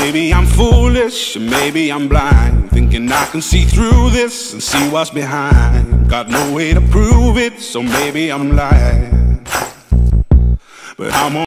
maybe I'm foolish, or maybe I'm blind, thinking I can see through this and see what's behind. Got no way to prove it, so maybe I'm lying, but I'm